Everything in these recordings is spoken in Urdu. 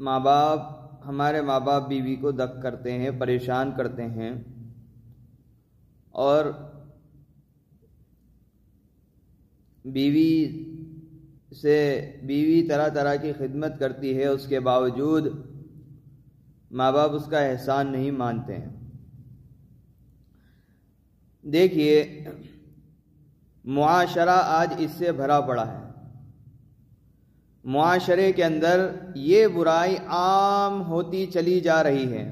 ہمارے ماں باپ بیوی کو دگ کرتے ہیں، پریشان کرتے ہیں، اور بیوی طرح طرح کی خدمت کرتی ہے، اس کے باوجود ماں باپ اس کا احسان نہیں مانتے ہیں۔ دیکھیے معاشرہ آج اس سے بھرا پڑا ہے۔ معاشرے کے اندر یہ برائی عام ہوتی چلی جا رہی ہے۔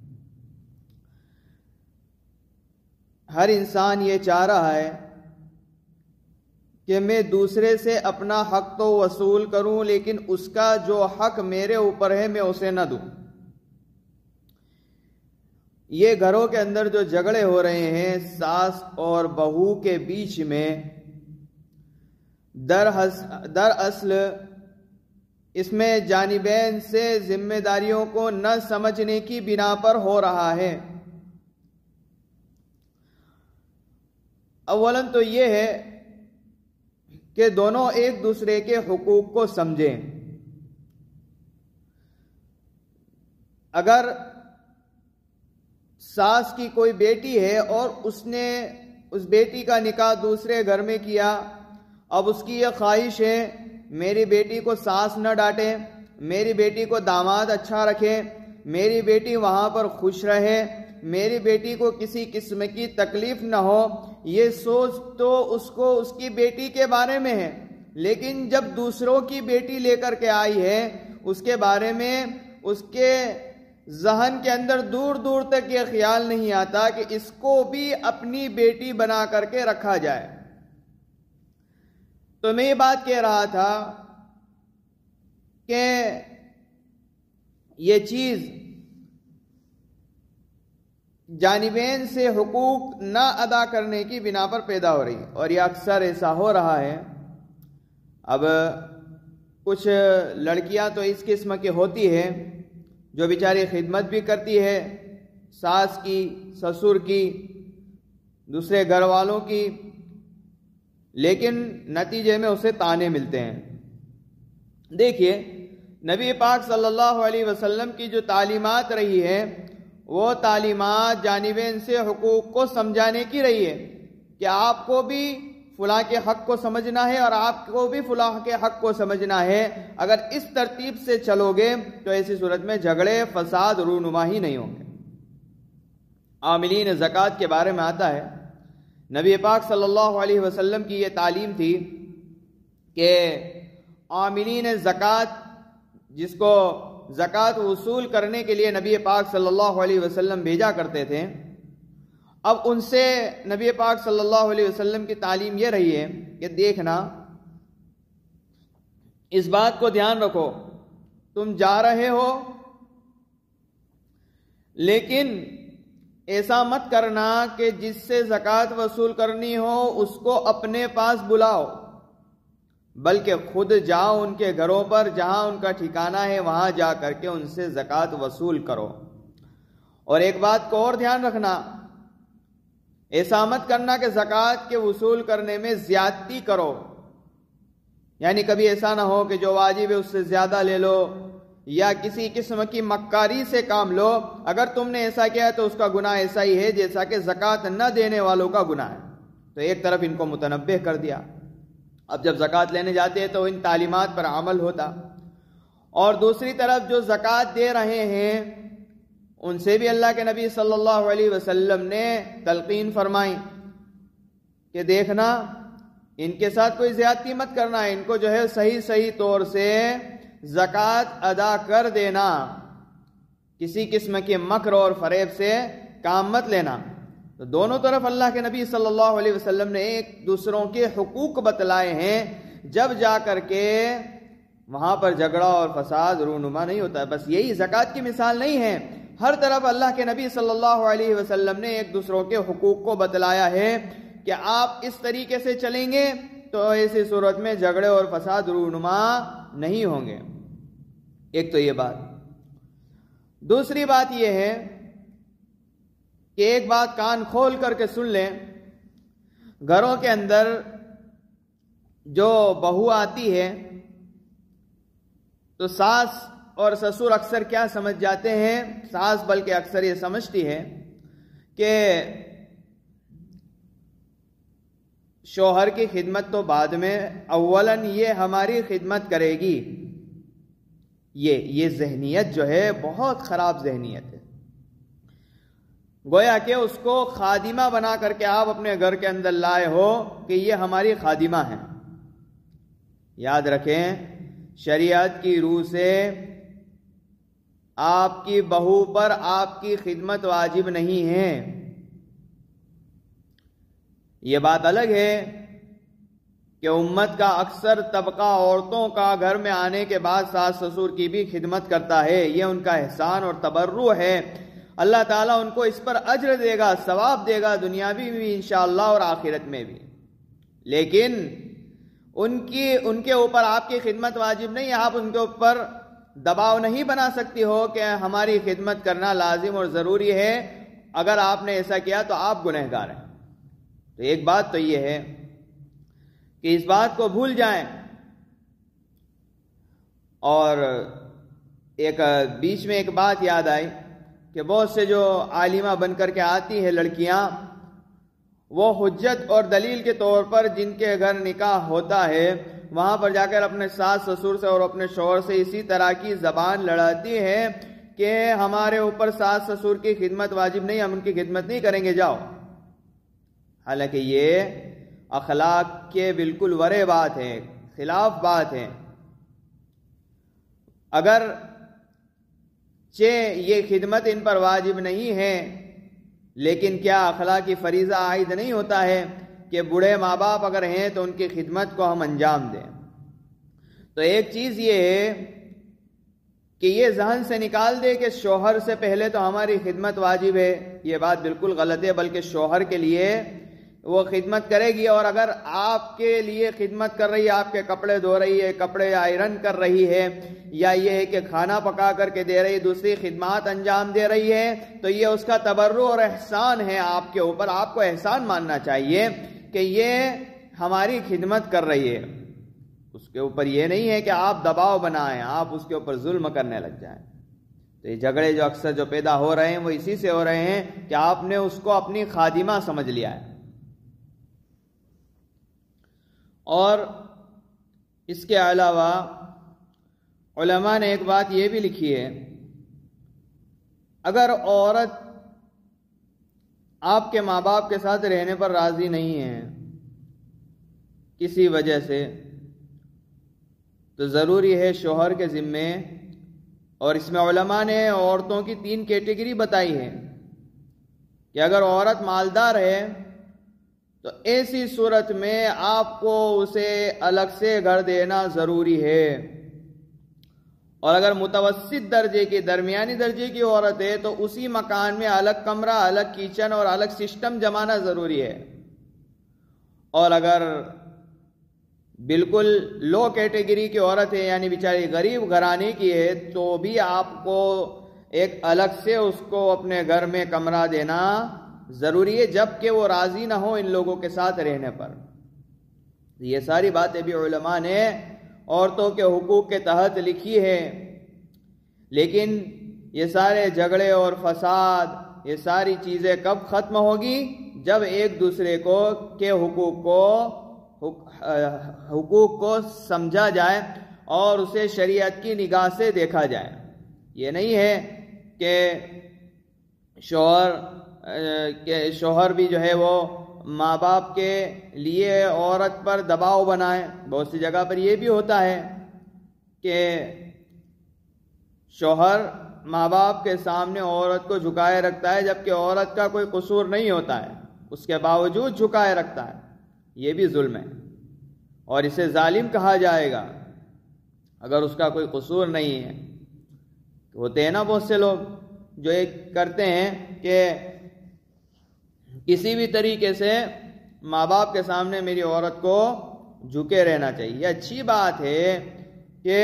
ہر انسان یہ چاہ رہا ہے کہ میں دوسرے سے اپنا حق تو وصول کروں، لیکن اس کا جو حق میرے اوپر ہے میں اسے نہ دوں۔ یہ گھروں کے اندر جو جھگڑے ہو رہے ہیں ساس اور بہو کے بیچ میں، دراصل اس میں جانبین سے ذمہ داریوں کو نہ سمجھنے کی بنا پر ہو رہا ہے۔ اولاً تو یہ ہے کہ دونوں ایک دوسرے کے حقوق کو سمجھیں۔ اگر ساس کی کوئی بیٹی ہے اور اس نے اس بیٹی کا نکاح دوسرے گھر میں کیا، اب اس کی یہ خواہش ہے میری بیٹی کو ساس نہ ڈانٹے، میری بیٹی کو داماد اچھا رکھے، میری بیٹی وہاں پر خوش رہے، میری بیٹی کو کسی قسم کی تکلیف نہ ہو، یہ سوچ تو اس کو اس کی بیٹی کے بارے میں ہے، لیکن جب دوسروں کی بیٹی لے کر کے آئی ہے اس کے بارے میں اس کے ذہن کے اندر دور دور تک یہ خیال نہیں آتا کہ اس کو بھی اپنی بیٹی بنا کر کے رکھا جائے۔ تو میں یہ بات کہہ رہا تھا کہ یہ چیز جانبین سے حقوق نہ ادا کرنے کی بنا پر پیدا ہو رہی ہے، اور یہ اکثر ایسا ہو رہا ہے۔ اب کچھ لڑکیاں تو اس قسم کی ہوتی ہے جو بیچاری خدمت بھی کرتی ہے ساس کی، سسر کی، دوسرے گھر والوں کی، لیکن نتیجے میں اسے طعنے ملتے ہیں۔ دیکھیے نبی پاک صلی اللہ علیہ وسلم کی جو تعلیمات رہی ہے وہ تعلیمات جانبین سے حقوق کو سمجھانے کی رہی ہے کہ آپ کو بھی فلاں کے حق کو سمجھنا ہے اور آپ کو بھی فلاں کے حق کو سمجھنا ہے۔ اگر اس ترتیب سے چلو گے تو ایسی صورت میں جھگڑے، فساد رونما ہی نہیں ہوں گے۔ عاملین زکوٰۃ کے بارے میں آتا ہے، نبی پاک صلی اللہ علیہ وسلم کی یہ تعلیم تھی کہ عاملین زکوٰۃ، جس کو زکوٰۃ وصول کرنے کے لیے نبی پاک صلی اللہ علیہ وسلم بھیجا کرتے تھے، اب ان سے نبی پاک صلی اللہ علیہ وسلم کی تعلیم یہ رہی ہے کہ دیکھنا، اس بات کو دھیان رکھو، تم جا رہے ہو لیکن ایسا مت کرنا کہ جس سے زکوٰۃ وصول کرنی ہو اس کو اپنے پاس بلاؤ، بلکہ خود جاؤ ان کے گھروں پر جہاں ان کا ٹھکانہ ہے، وہاں جا کر کے ان سے زکوٰۃ وصول کرو۔ اور ایک بات کو اور دھیان رکھنا، ایسا مت کرنا کہ زکوٰۃ کے وصول کرنے میں زیادتی کرو، یعنی کبھی ایسا نہ ہو کہ جو واجب ہے اس سے زیادہ لے لو یا کسی قسم کی مکاری سے کام لو۔ اگر تم نے ایسا کیا تو اس کا گناہ ایسا ہی ہے جیسا کہ زکوٰۃ نہ دینے والوں کا گناہ ہے۔ تو ایک طرف ان کو متنبہ کر دیا، اب جب زکوٰۃ لینے جاتے ہیں تو ان تعلیمات پر عمل ہوتا، اور دوسری طرف جو زکوٰۃ دے رہے ہیں ان سے بھی اللہ کے نبی صلی اللہ علیہ وسلم نے تلقین فرمائی کہ دیکھنا ان کے ساتھ کوئی زیادتی مت کرنا، ان کو جو ہے صحیح طور سے زکوٰۃ ادا کر دینا، کسی قسم کے مکر اور فریب سے کام مت لینا۔ تو دونوں طرف اللہ کے نبی صلی اللہ علیہ وسلم نے ایک دوسروں کے حقوق بتلائے ہیں، جب جا کر کے وہاں پر جھگڑا اور فساد رونما نہیں ہوتا ہے۔ بس یہی زکوٰۃ کی مثال نہیں ہے، ہر طرف اللہ کے نبی صلی اللہ علیہ وسلم نے ایک دوسروں کے حقوق کو بتلایا ہے کہ آپ اس طریقے سے چلیں گے تو ایسی صورت میں جھگڑے اور فساد رونما نہیں ہوں گے۔ ایک تو یہ بات، دوسری بات یہ ہے کہ ایک بات کان کھول کر کے سن لیں، گھروں کے اندر جو بہو آتی ہے تو ساس اور سسر اکثر کیا سمجھ جاتے ہیں، ساس بلکہ اکثر یہ سمجھتی ہے کہ شوہر کی خدمت تو بعد میں، اولاً یہ ہماری خدمت کرے گی. یہ ذہنیت جو ہے بہت خراب ذہنیت ہے. گویا کہ اس کو خادمہ بنا کر کے آپ اپنے گھر کے اندر لائے ہو کہ یہ ہماری خادمہ ہیں. یاد رکھیں، شریعت کی روح سے آپ کی بہو پر آپ کی خدمت واجب نہیں ہے. یہ بات الگ ہے کہ امت کا اکثر طبقہ عورتوں کا گھر میں آنے کے بعد ساس سسر کی بھی خدمت کرتا ہے. یہ ان کا احسان اور تبرع ہے. اللہ تعالیٰ ان کو اس پر اجر دے گا، ثواب دے گا، دنیاوی بھی انشاءاللہ اور آخرت میں بھی. لیکن ان کے اوپر آپ کی خدمت واجب نہیں ہے. آپ ان کے اوپر دباؤ نہیں بنا سکتی ہو کہ ہماری خدمت کرنا لازم اور ضروری ہے. اگر آپ نے ایسا کیا تو آپ گنہگار ہیں. تو ایک بات تو یہ ہے کہ اس بات کو بھول جائیں. اور ایک بیچ میں ایک بات یاد آئی کہ بہت سے جو عالمہ بن کر کے آتی ہے لڑکیاں، وہ حجت اور دلیل کے طور پر جن کے گھر نکاح ہوتا ہے وہاں پر جا کر اپنے ساس سسر سے اور اپنے شوہر سے اسی طرح کی زبان لڑاتی ہے کہ ہمارے اوپر ساس سسر کی خدمت واجب نہیں، ہم ان کی خدمت نہیں کریں گے، جاؤ. حالانکہ یہ اخلاق کے بالکل ورے بات ہے، خلاف بات ہے. اگر یہ خدمت ان پر واجب نہیں ہے، لیکن کیا اخلاقی فریضہ عائد نہیں ہوتا ہے کہ بوڑھے ماں باپ اگر ہیں تو ان کی خدمت کو ہم انجام دیں؟ تو ایک چیز یہ ہے کہ یہ ذہن سے نکال دے کہ شوہر سے پہلے تو ہماری خدمت واجب ہے. یہ بات بالکل غلط ہے، بلکہ شوہر کے لیے وہ خدمت کرے گی. اور اگر آپ کے لیے خدمت کر رہی ہے، آپ کے کپڑے دھو رہی ہے، کپڑے آئرن کر رہی ہے، یا یہ ہے کہ کھانا پکا کر کے دے رہی، دوسری خدمات انجام دے رہی ہے، تو یہ اس کا تبرع اور احسان ہے آپ کے اوپر. آپ کو احسان ماننا چاہیے کہ یہ ہماری خدمت کر رہی ہے. اس کے اوپر یہ نہیں ہے کہ آپ دباؤ بنائیں، آپ اس کے اوپر ظلم کرنے لگ جائیں. تو یہ جھگڑے جو اکثر جو پیدا ہو رہے ہیں وہ اسی سے ہو رہے ہیں کہ آپ نے اس کو اپنی خادمہ سمجھ لیا ہے. اور اس کے علاوہ علماء نے ایک بات یہ بھی لکھی ہے، اگر عورت آپ کے ماں باپ کے ساتھ رہنے پر راضی نہیں ہے کسی وجہ سے، تو ضروری ہے شوہر کے ذمے، اور اس میں علماء نے عورتوں کی 3 کیٹیگری بتائی ہے کہ اگر عورت مالدار ہے تو ایسی صورت میں آپ کو اسے الگ سے گھر دینا ضروری ہے. اور اگر متوسط درجے کی، درمیانی درجے کی عورت ہے تو اسی مکان میں الگ کمرہ، الگ کچن اور الگ سسٹم جمانا ضروری ہے. اور اگر بالکل لو کیٹیگری کی عورت ہے، یعنی بیچاری غریب گھرانے کی ہے، تو بھی آپ کو ایک الگ سے اس کو اپنے گھر میں کمرہ دینا ضروری ہے، جب کہ وہ راضی نہ ہو ان لوگوں کے ساتھ رہنے پر. یہ ساری باتیں بھی علماء نے عورتوں کے حقوق کے تحت لکھی ہے. لیکن یہ سارے جھگڑے اور فساد، یہ ساری چیزیں کب ختم ہوگی؟ جب ایک دوسرے کے حقوق کو سمجھا جائے اور اسے شریعت کی نگاہ سے دیکھا جائے. یہ نہیں ہے کہ شوہر بھی جو ہے وہ ماں باپ کے لیے عورت پر دباؤ بنائے. بہت سی جگہ پر یہ بھی ہوتا ہے کہ شوہر ماں باپ کے سامنے عورت کو جھکائے رکھتا ہے، جبکہ عورت کا کوئی قصور نہیں ہوتا ہے، اس کے باوجود جھکائے رکھتا ہے. یہ بھی ظلم ہے اور اسے ظالم کہا جائے گا اگر اس کا کوئی قصور نہیں ہے. ہوتے ہیں نا بہت سے لوگ جو ایک کرتے ہیں کہ کسی بھی طریقے سے ماں باپ کے سامنے میری عورت کو جھکے رہنا چاہیے. یہ اچھی بات ہے کہ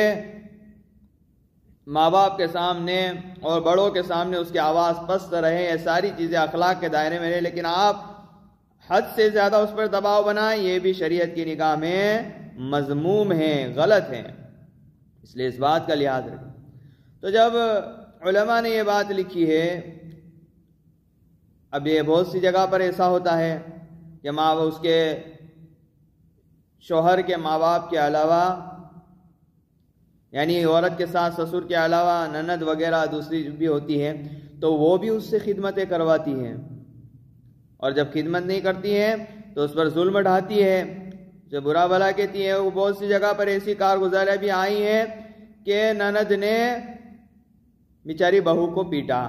ماں باپ کے سامنے اور بڑوں کے سامنے اس کی آواز پست رہے، یہ ساری چیزیں اخلاق کے دائرے میں رہے، لیکن آپ حد سے زیادہ اس پر دباؤ بنائیں، یہ بھی شریعت کی نگاہ میں مذموم ہیں، غلط ہیں. اس لیے اس بات کا لحاظ رکھیں. تو جب علماء نے یہ بات لکھی ہے، اب یہ بہت سی جگہ پر ایسا ہوتا ہے کہ اس کے شوہر کے ماں باپ کے علاوہ، یعنی عورت کے ساتھ سسر کے علاوہ نند وغیرہ دوسری بھی ہوتی ہے، تو وہ بھی اس سے خدمتیں کرواتی ہیں، اور جب خدمت نہیں کرتی ہیں تو اس پر ظلم ڈھاتی ہے، جو برا بھلا کہتی ہے۔ وہ بہت سی جگہ پر ایسی کارگزاریاں بھی آئی ہیں کہ نند نے بیچاری بہو کو پیٹا۔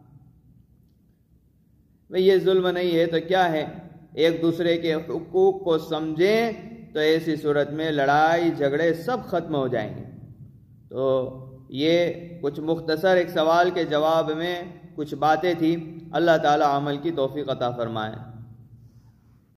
بھئی یہ ظلم نہیں ہے تو کیا ہے؟ ایک دوسرے کے حقوق کو سمجھیں تو ایسی صورت میں لڑائی جھگڑے سب ختم ہو جائیں گے۔ تو یہ کچھ مختصر ایک سوال کے جواب میں کچھ باتیں تھی۔ اللہ تعالی عمل کی توفیق عطا فرمائے۔